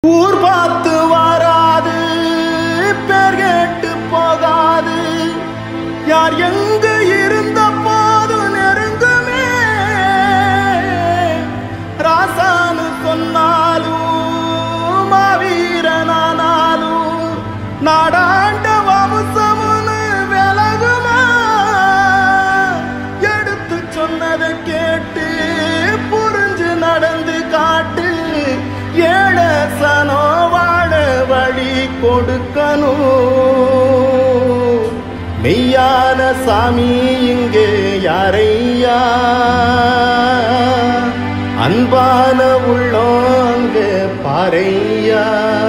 ஊர் பார்த்து வராது, பேர் கேட்டு போகாது, யார் எங்க இருந்த போது நெருங்குமே. ராசானு சொன்னாலும் மாவீரனானாலும் நாடாண்ட வம்சமுன்னு விலகுமா. எடுத்து சொன்னதை கேட்டு புரிஞ்சு நடந்து காட்டு. ஏழசனோ வாழ வழி கொடுக்கணும். மெய்யான சாமி இங்கே யாரையா, அன்பான உள்ளோங்க பாரையா.